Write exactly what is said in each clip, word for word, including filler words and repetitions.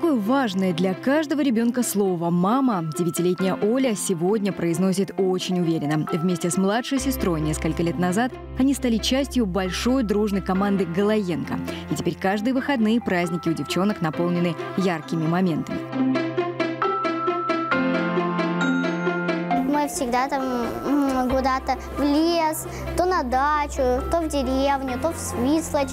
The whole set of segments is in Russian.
Такое важное для каждого ребенка слово «мама» девятилетняя Оля сегодня произносит очень уверенно. Вместе с младшей сестрой несколько лет назад они стали частью большой дружной команды Галаенко. И теперь каждые выходные праздники у девчонок наполнены яркими моментами. Мы всегда там куда-то в лес, то на дачу, то в деревню, то в Свислочь.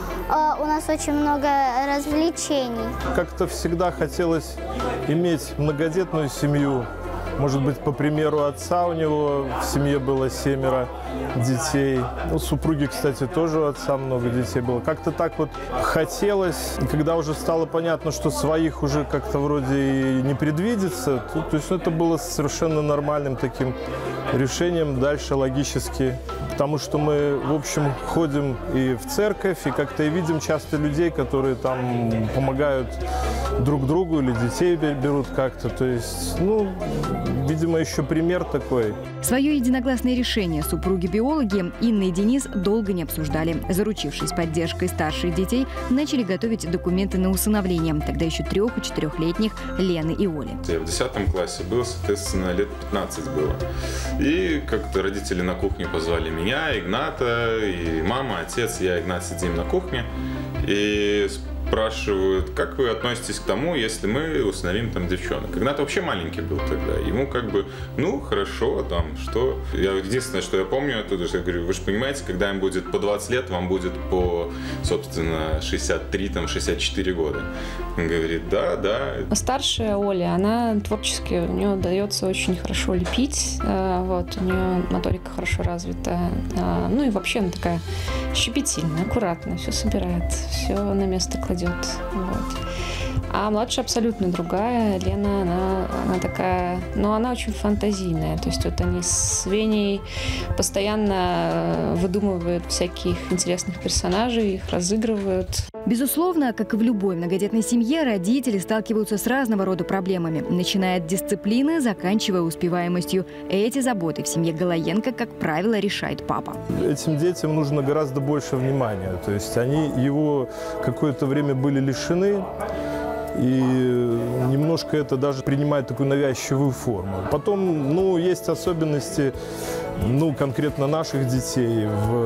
У нас очень много развлечений. Как-то всегда хотелось иметь многодетную семью. Может быть, по примеру отца, у него в семье было семеро детей. У супруги, кстати, тоже у отца много детей было. Как-то так вот хотелось. И когда уже стало понятно, что своих уже как-то вроде и не предвидится, то, то есть это было совершенно нормальным таким решением дальше логически. Потому что мы, в общем, ходим и в церковь, и как-то и видим часто людей, которые там помогают друг другу или детей берут как-то. То есть, ну, видимо, еще пример такой. Свое единогласное решение супруги-биологи Инна и Денис долго не обсуждали. Заручившись поддержкой старших детей, начали готовить документы на усыновление. Тогда еще трех- и четырехлетних Лены и Оли. Я в десятом классе был, соответственно, лет пятнадцать было. И как-то родители на кухне позвали меня, Игната, и мама, отец, я, Игнат сидим на кухне. И спрашивают, как вы относитесь к тому, если мы усыновим там девчонок. Игнат вообще маленький был тогда. Ему как бы, ну, хорошо, там, что. Я единственное, что я помню оттуда, что я говорю, вы же понимаете, когда им будет по двадцать лет, вам будет по, собственно, шестьдесят три, там, шестьдесят четыре года. Он говорит, да, да. Старшая Оля, она творчески, у нее удается очень хорошо лепить, вот, у нее моторика хорошо развита. Ну и вообще она такая щепетильная, аккуратная, все собирает, все на место кладет. Вот. А младшая абсолютно другая. Лена, она, она такая, ну, она очень фантазийная. То есть вот они с Веней постоянно выдумывают всяких интересных персонажей, их разыгрывают. Безусловно, как и в любой многодетной семье, родители сталкиваются с разного рода проблемами, начиная от дисциплины, заканчивая успеваемостью. Эти заботы в семье Галаенко, как правило, решает папа. Этим детям нужно гораздо больше внимания. То есть они его какое-то время были лишены, и немножко это даже принимает такую навязчивую форму. Потом, ну, есть особенности, ну, конкретно наших детей.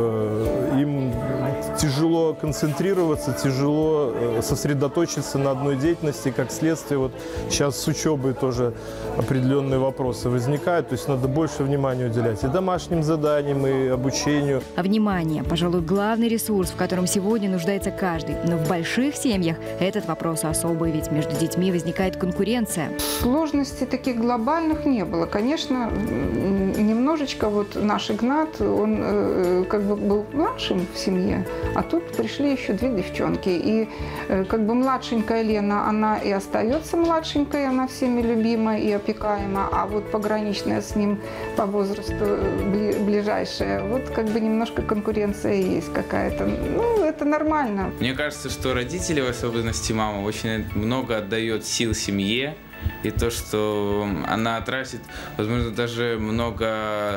В, им тяжело концентрироваться, тяжело сосредоточиться на одной деятельности. Как следствие, вот сейчас с учебой тоже определенные вопросы возникают. То есть надо больше внимания уделять и домашним заданиям, и обучению. А внимание, пожалуй, главный ресурс, в котором сегодня нуждается каждый. Но в больших семьях этот вопрос особый, ведь между детьми возникает конкуренция. Сложностей таких глобальных не было. Конечно, немножечко вот наш Игнат, он э, как бы был младшим в семье, а тут пришли еще две девчонки. И э, как бы младшенькая Лена, она и остается младшенькой, она всеми любима и опекаема, а вот пограничная с ним по возрасту бли, ближайшая, вот как бы немножко конкуренция есть какая-то. Ну, это нормально. Мне кажется, что родители, в особенности мама, очень много отдает сил семье. И то, что она тратит, возможно, даже много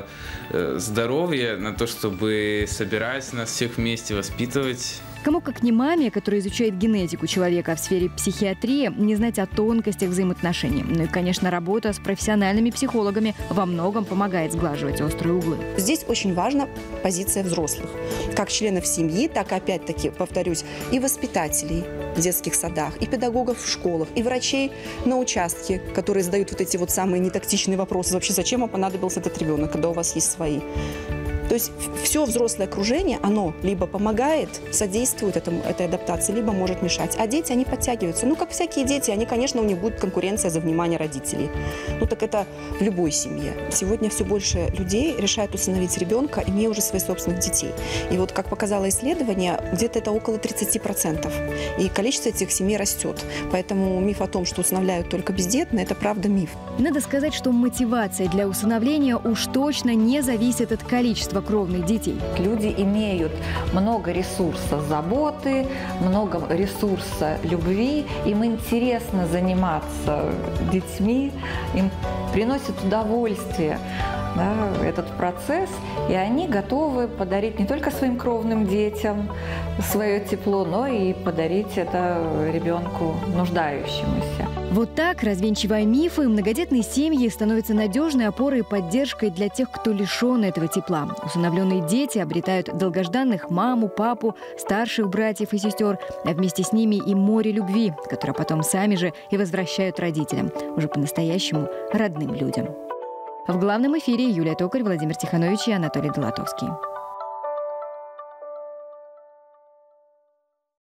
здоровья на то, чтобы собирать нас всех вместе, воспитывать. Кому как не маме, которая изучает генетику человека в сфере психиатрии, не знать о тонкостях взаимоотношений. Ну и, конечно, работа с профессиональными психологами во многом помогает сглаживать острые углы. Здесь очень важна позиция взрослых. Как членов семьи, так и, опять-таки, повторюсь, и воспитателей в детских садах, и педагогов в школах, и врачей на участке, которые задают вот эти вот самые нетактичные вопросы. Вообще, зачем вам понадобился этот ребенок, когда у вас есть свои? То есть все взрослое окружение, оно либо помогает, содействует этому, этой адаптации, либо может мешать. А дети, они подтягиваются. Ну, как всякие дети, они, конечно, у них будет конкуренция за внимание родителей. Ну, так это в любой семье. Сегодня все больше людей решают усыновить ребенка, имея уже своих собственных детей. И вот, как показало исследование, где-то это около тридцати процентов. И количество этих семей растет. Поэтому миф о том, что усыновляют только бездетные, это правда миф. Надо сказать, что мотивация для усыновления уж точно не зависит от количества кровных детей. Люди имеют много ресурса заботы, много ресурса любви, им интересно заниматься детьми, им приносит удовольствие, да, этот процесс, и они готовы подарить не только своим кровным детям, свое тепло, но и подарить это ребенку нуждающемуся. Вот так, развенчивая мифы, многодетные семьи становятся надежной опорой и поддержкой для тех, кто лишен этого тепла. Усыновленные дети обретают долгожданных маму, папу, старших братьев и сестер, а вместе с ними и море любви, которое потом сами же и возвращают родителям, уже по-настоящему родным людям. В главном эфире Юлия Токарь, Владимир Тиханович и Анатолий Долотовский.